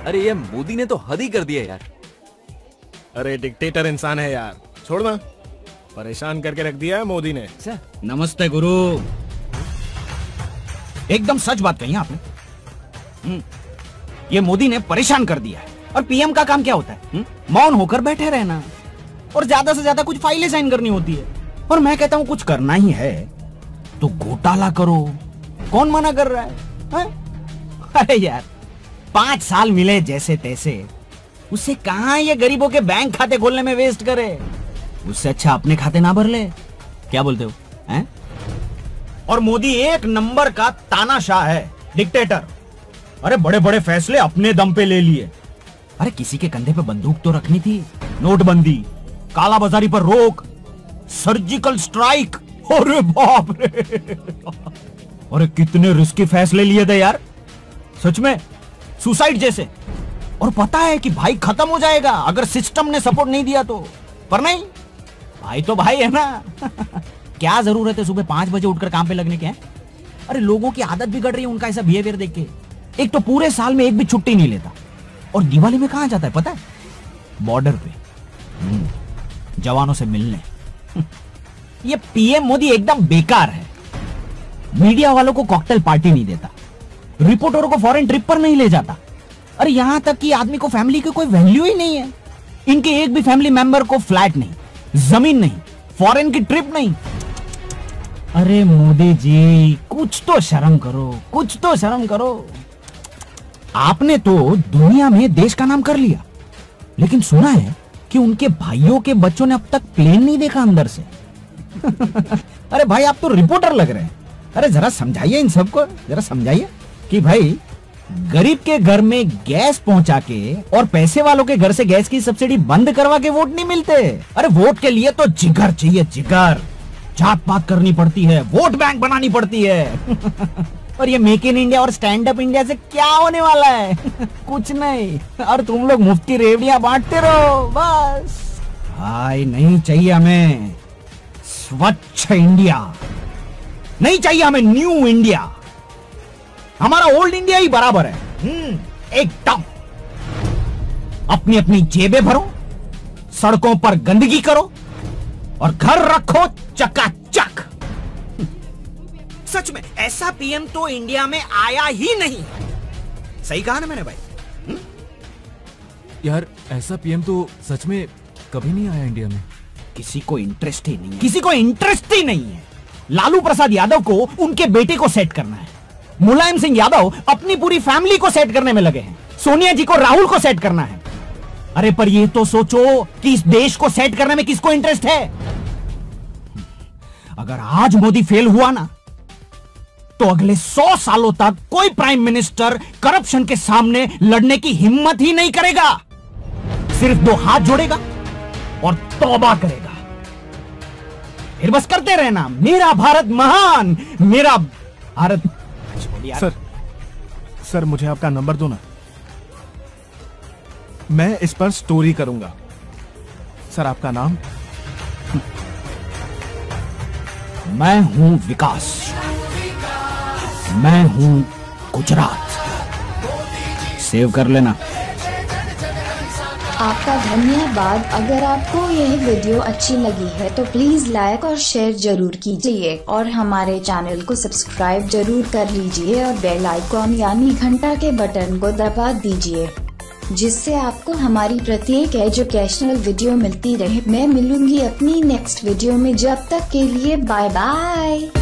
अरे ये मोदी ने तो हद ही कर दिया यार। अरे डिक्टेटर इंसान है यार, छोड़ना। परेशान करके रख दिया है मोदी ने। नमस्ते गुरु। एकदम सच बात कही आपने। ये मोदी ने परेशान कर दिया है। और पीएम का काम क्या होता है? मौन होकर बैठे रहना और ज्यादा से ज्यादा कुछ फाइलें साइन करनी होती है। और मैं कहता हूं कुछ करना ही है तो घोटाला करो, कौन मना कर रहा है? अरे यार 5 साल मिले जैसे तैसे, उससे कहां ये गरीबों के बैंक खाते खोलने में वेस्ट करे। उससे अच्छा अपने खाते ना भर ले। क्या बोलते हो हैं? और मोदी एक नंबर का तानाशाह है, डिक्टेटर। अरे बड़े बड़े फैसले अपने दम पे ले लिए। अरे किसी के कंधे पे बंदूक तो रखनी थी। नोटबंदी, कालाबाजारी पर रोक, सर्जिकल स्ट्राइक। अरे बाप रे, अरे कितने रिस्की फैसले लिए थे यार, सच में सुसाइड जैसे। और पता है कि भाई खत्म हो जाएगा अगर सिस्टम ने सपोर्ट नहीं दिया तो, पर नहीं, भाई तो भाई है ना। क्या जरूरत है सुबह 5 बजे उठकर काम पे लगने के? अरे लोगों की आदत बिगड़ रही है उनका ऐसा बिहेवियर देख के। एक तो पूरे साल में एक भी छुट्टी नहीं लेता, और दिवाली में कहां जाता है पता है? बॉर्डर पे जवानों से मिलने। ये पीएम मोदी एकदम बेकार है। मीडिया वालों को कॉकटेल पार्टी नहीं देता, रिपोर्टरों को फॉरेन ट्रिप पर नहीं ले जाता। अरे यहां तक कि आदमी को फैमिली की कोई वैल्यू ही नहीं है। इनके एक भी फैमिली मेंबर को फ्लैट नहीं, जमीन नहीं, फॉरेन की ट्रिप नहीं। अरे मोदी जी कुछ तो शर्म करो, कुछ तो शर्म करो। आपने तो दुनिया में देश का नाम कर लिया, लेकिन सुना है कि उनके भाइयों के बच्चों ने अब तक प्लेन नहीं देखा अंदर से। अरे भाई आप तो रिपोर्टर लग रहे हैं। अरे जरा समझाइए इन सबको, जरा समझाइए कि भाई गरीब के घर में गैस पहुंचा के और पैसे वालों के घर से गैस की सब्सिडी बंद करवा के वोट नहीं मिलते। अरे वोट के लिए तो जिगर चाहिए, जिगर। जात पात करनी पड़ती है, वोट बैंक बनानी पड़ती है। और ये मेक इन इंडिया और स्टैंड अप इंडिया से क्या होने वाला है? कुछ नहीं। और तुम लोग मुफ्ती रेवड़ियां बांटते रहो बस। भाई नहीं चाहिए हमें स्वच्छ इंडिया, नहीं चाहिए हमें न्यू इंडिया। हमारा ओल्ड इंडिया ही बराबर है एकदम। अपनी अपनी जेबें भरो, सड़कों पर गंदगी करो और घर रखो चकाचक। सच में ऐसा पीएम तो इंडिया में आया ही नहीं। सही कहा ना मैंने भाई? यार ऐसा पीएम तो सच में कभी नहीं आया इंडिया में। किसी को इंटरेस्ट ही नहीं है, किसी को इंटरेस्ट ही नहीं है। लालू प्रसाद यादव को उनके बेटे को सेट करना है, मुलायम सिंह यादव अपनी पूरी फैमिली को सेट करने में लगे हैं, सोनिया जी को, राहुल को सेट करना है। अरे पर ये तो सोचो कि इस देश को सेट करने में किसको इंटरेस्ट है? अगर आज मोदी फेल हुआ ना तो अगले 100 सालों तक कोई प्राइम मिनिस्टर करप्शन के सामने लड़ने की हिम्मत ही नहीं करेगा। सिर्फ 2 हाथ जोड़ेगा और तौबा करेगा। फिर बस करते रहना, मेरा भारत महान, मेरा भारत। सर मुझे आपका नंबर दो ना, मैं इस पर स्टोरी करूंगा। सर आपका नाम? मैं हूं विकास, मैं हूं गुजरात। सेव कर लेना। आपका धन्यवाद। अगर आपको यह वीडियो अच्छी लगी है तो प्लीज लाइक और शेयर जरूर कीजिए और हमारे चैनल को सब्सक्राइब जरूर कर लीजिए और बेल आइकॉन यानी घंटा के बटन को दबा दीजिए, जिससे आपको हमारी प्रत्येक एजुकेशनल वीडियो मिलती रहे। मैं मिलूंगी अपनी नेक्स्ट वीडियो में, जब तक के लिए बाय बाय।